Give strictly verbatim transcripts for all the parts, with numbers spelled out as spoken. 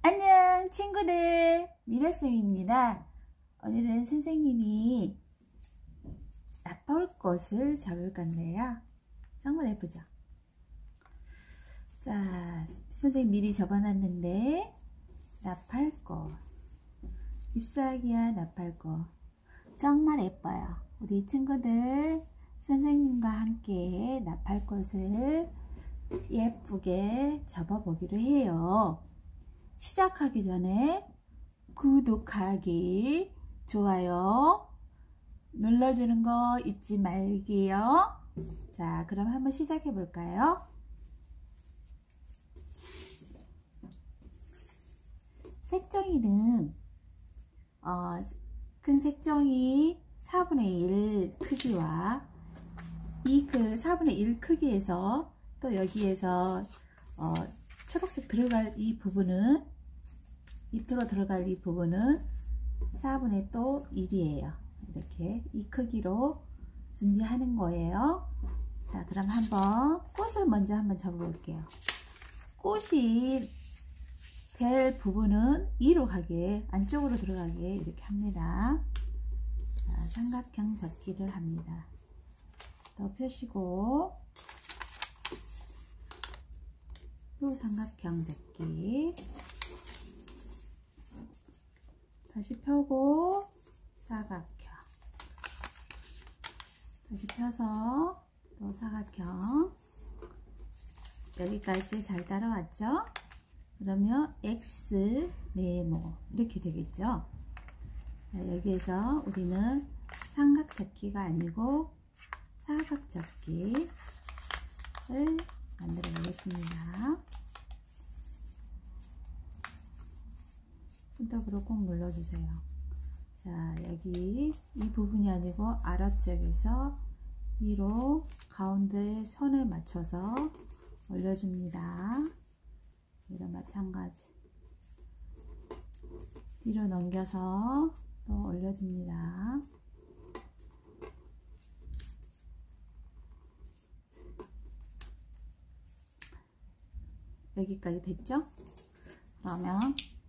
안녕 친구들, 미라쌤입니다. 오늘은 선생님이 나팔꽃을 잡을 건데요. 정말 예쁘죠? 자, 선생님 미리 접어놨는데 나팔꽃, 잎사귀와 나팔꽃 정말 예뻐요. 우리 친구들 선생님과 함께 나팔꽃을 예쁘게 접어보기로 해요. 시작하기 전에 구독하기, 좋아요 눌러주는 거 잊지 말게요. 자, 그럼 한번 시작해 볼까요? 색종이는 어, 큰 색종이 사분의 일 크기와 이 그 사분의 일 크기에서 또 여기에서 어, 초록색 들어갈 이 부분은, 밑으로 들어갈 이 부분은 사분의 또 일이에요. 이렇게 이 크기로 준비하는 거예요. 자, 그럼 한번 꽃을 먼저 한번 접어 볼게요. 꽃이 될 부분은 이로 가게, 안쪽으로 들어가게 이렇게 합니다. 자, 삼각형 접기를 합니다. 또 펴시고 또 삼각형 접기, 다시 펴고 사각형, 다시 펴서 또 사각형. 여기까지 잘 따라왔죠? 그러면 X, 네모 이렇게 되겠죠? 자, 여기에서 우리는 삼각 접기가 아니고 사각 접기를 만들어 보겠습니다. 손톱으로 꼭 눌러주세요. 자, 여기 이 부분이 아니고 아랫쪽에서 위로 가운데 선을 맞춰서 올려줍니다. 이런 마찬가지 뒤로 넘겨서 또 올려줍니다. 여기까지 됐죠? 그러면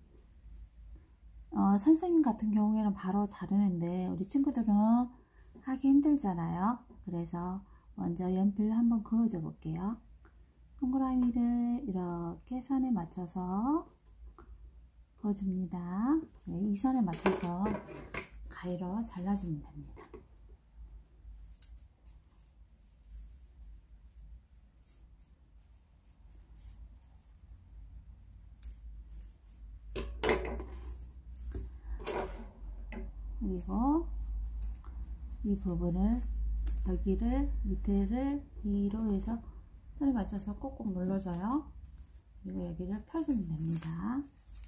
어, 선생님 같은 경우에는 바로 자르는데 우리 친구들은 하기 힘들잖아요. 그래서 먼저 연필을 한번 그어줘 볼게요. 동그라미를 이렇게 선에 맞춰서 그어줍니다. 네, 이 선에 맞춰서 가위로 잘라주면 됩니다. 그리고 이 부분을, 여기를 밑에를 위로 해서 손에 맞춰서 꼭꼭 눌러줘요. 그리고 여기를 펴주면 됩니다.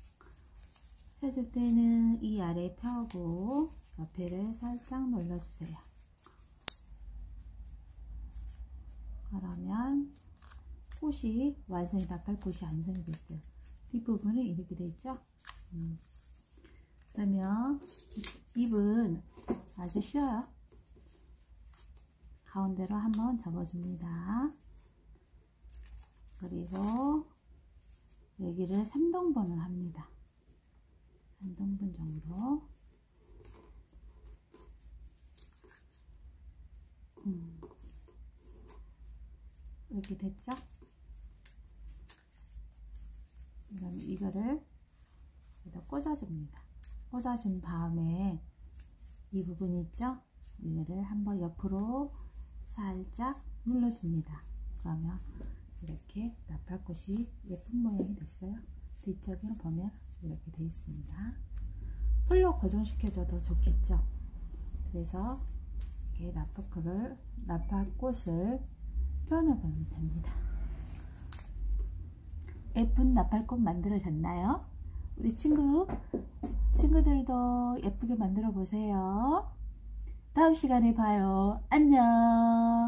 펴줄 때는 이 아래 펴고 옆에를 살짝 눌러주세요. 그러면 꽃이 완성이, 나팔꽃이 완성이 됐어요. 뒷부분은 이렇게 돼 있죠? 음. 그러면 잎은 아주 쉬워요. 가운데로 한번 접어줍니다. 그리고 여기를 삼 등분을 합니다. 삼 등분 정도. 음. 이렇게 됐죠? 그럼 이거를 여기다 꽂아줍니다. 꽂아준 다음에 이 부분 있죠? 이거를 한번 옆으로 살짝 눌러줍니다. 그러면 이렇게 나팔꽃이 예쁜 모양이 됐어요. 뒤쪽에 보면 이렇게 되어 있습니다. 풀로 고정시켜줘도 좋겠죠? 그래서 이렇게 나팔꽃을, 나팔꽃을 표현해보면 됩니다. 예쁜 나팔꽃 만들어졌나요? 우리 친구, 친구들도 예쁘게 만들어 보세요. 다음 시간에 봐요. 안녕.